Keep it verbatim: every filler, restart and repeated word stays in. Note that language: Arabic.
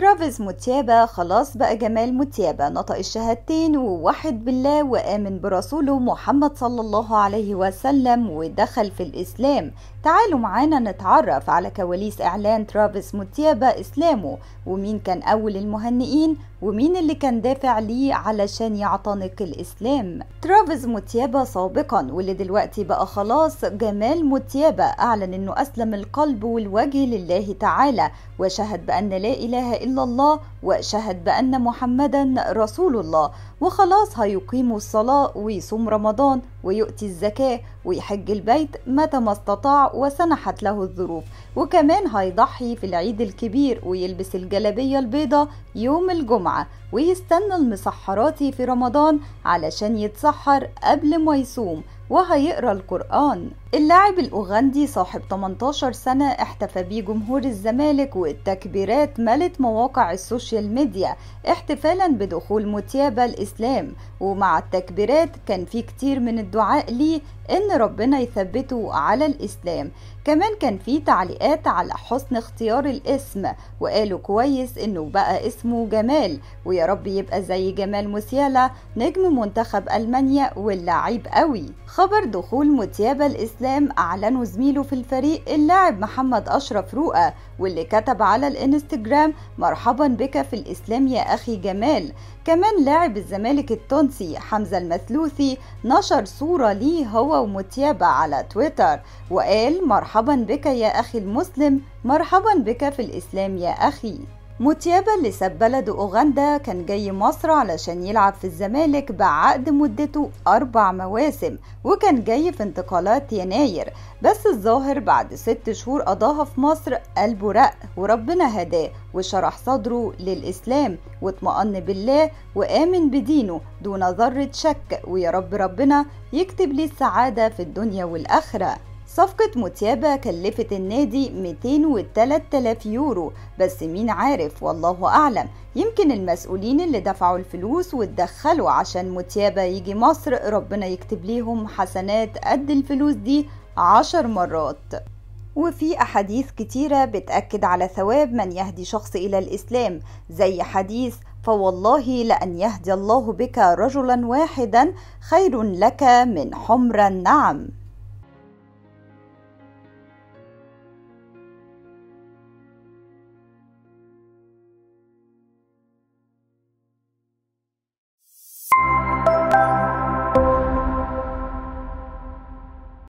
ترافيس موتيابا خلاص بقى جمال موتيابا، نطق الشهادتين ووحد بالله وآمن برسوله محمد صلى الله عليه وسلم ودخل في الإسلام. تعالوا معانا نتعرف على كواليس إعلان ترافيس موتيابا إسلامه، ومين كان أول المهنئين ومين اللي كان دافع ليه علشان يعتنق الإسلام. ترافيس موتيابا سابقا واللي دلوقتي بقى خلاص جمال موتيابا أعلن إنه أسلم القلب والوجه لله تعالى، وشهد بأن لا إله إلا الله وشهد بأن محمدا رسول الله، وخلاص هيقيم الصلاة ويصوم رمضان ويؤتي الزكاة ويحج البيت متى ما استطاع وسنحت له الظروف، وكمان هيضحي في العيد الكبير ويلبس الجلابية البيضاء يوم الجمعة ويستنى المسحراتي في رمضان علشان يتسحر قبل ما يصوم، وهيقرأ القرآن. اللاعب الأوغندي صاحب تمنتاشر سنة احتفى بيه جمهور الزمالك، والتكبيرات ملت مواقع السوشيال ميديا احتفالا بدخول موتيابا الإسلام، ومع التكبيرات كان في كتير من الدعاء ليه إن ربنا يثبته على الإسلام. كمان كان في تعليقات على حسن اختيار الاسم، وقالوا كويس إنه بقى اسمه جمال، ويا رب يبقى زي جمال موسيالا نجم منتخب ألمانيا واللاعب قوي. خبر دخول موتيابا الإسلام أعلنه زميله في الفريق اللاعب محمد أشرف رؤى، واللي كتب على الانستجرام مرحبا بك في الإسلام يا أخي جمال. كمان لاعب الزمالك التونسي حمزة المثلوثي نشر صورة ليه هو وموتيابا على تويتر وقال مرحبا بك يا أخي المسلم، مرحبا بك في الإسلام يا أخي. موتيابا اللي ساب بلده أوغندا كان جاي مصر علشان يلعب في الزمالك بعقد مدته أربع مواسم، وكان جاي في انتقالات يناير، بس الظاهر بعد ست شهور قضاها في مصر قلبه رق وربنا هداه وشرح صدره للإسلام واطمأن بالله وآمن بدينه دون ذرة شك، ويا رب ربنا يكتب لي السعادة في الدنيا والآخرة. صفقة موتيابا كلفت النادي مئتين وتلاتة آلاف يورو، بس مين عارف والله أعلم، يمكن المسؤولين اللي دفعوا الفلوس واتدخلوا عشان موتيابا يجي مصر ربنا يكتب ليهم حسنات قد الفلوس دي عشر مرات. وفي أحاديث كتيرة بتأكد على ثواب من يهدي شخص إلى الإسلام، زي حديث فوالله لأن يهدي الله بك رجلا واحدا خير لك من حمر النعم.